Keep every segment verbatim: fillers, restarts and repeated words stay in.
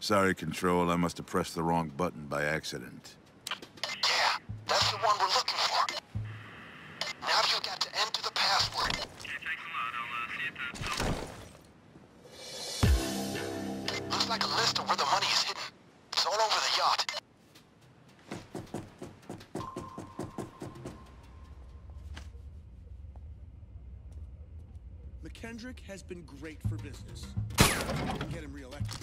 Sorry, Control. I must have pressed the wrong button by accident. Yeah, that's the one we're looking for. Now you've got to enter the password. Looks like a list of where the money is hidden. It's all over the yacht. McKendrick has been great for business. And get him reelected.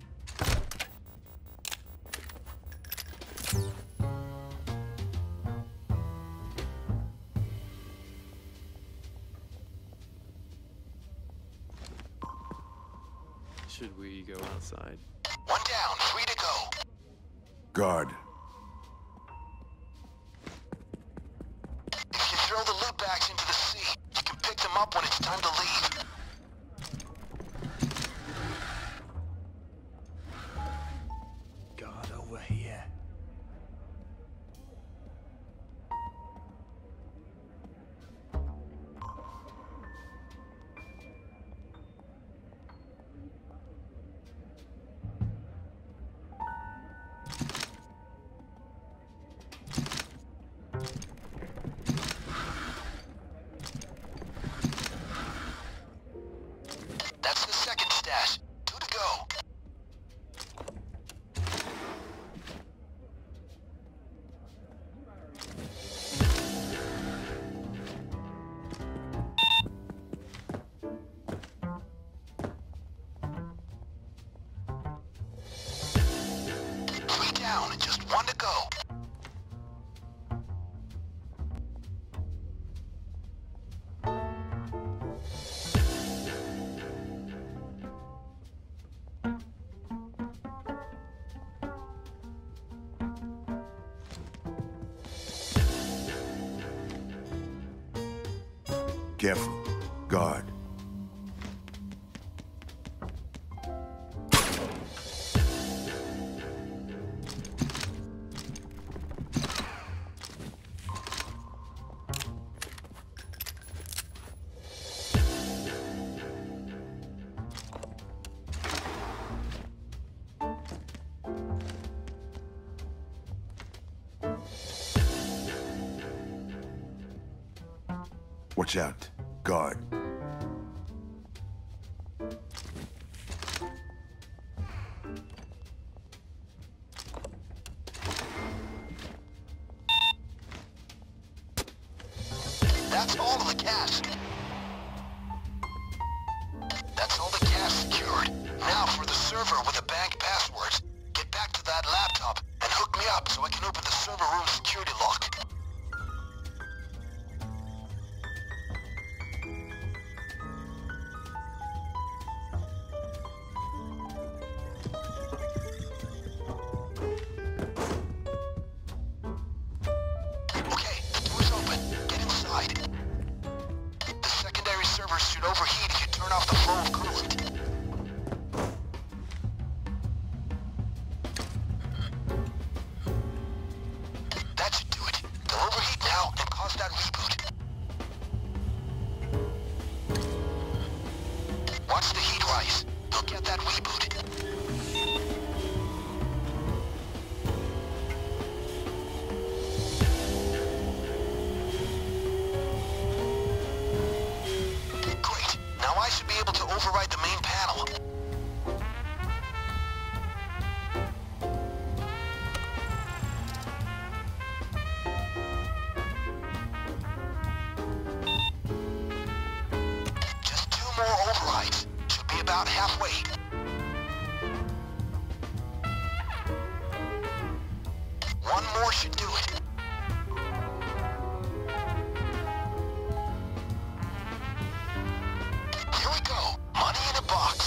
Should we go outside? One down, free to go. Guard. If you throw the loot bags into the sea, you can pick them up when it's time to leave. God, over here. That's the second stash. Two to go. Three down and just one to go. Careful. Guard. Watch out. Guard. That's all of the cash. That's all the cash secured. Now for the server with the bank passwords. Get back to that laptop and hook me up so I can open the server room security lock. Okay, the door's open. Get inside. The secondary servers should overheat if you turn off the flow of coolant. That should do it. They'll overheat now and cause that reboot. Watch the heat rise. They'll get that reboot. Great. Now I should be able to override the main panel. Just two more overrides. Should be about halfway. One more should do it. Here we go. Money in a box.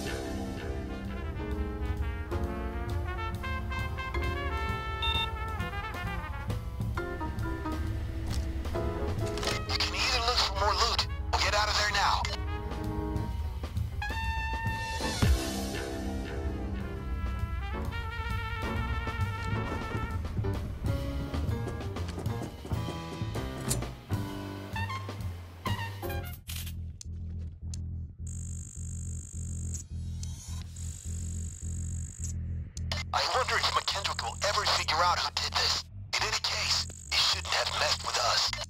You can either look for more loot or get out of there now. I wonder if McKendrick will ever figure out who did this. In any case, he shouldn't have messed with us.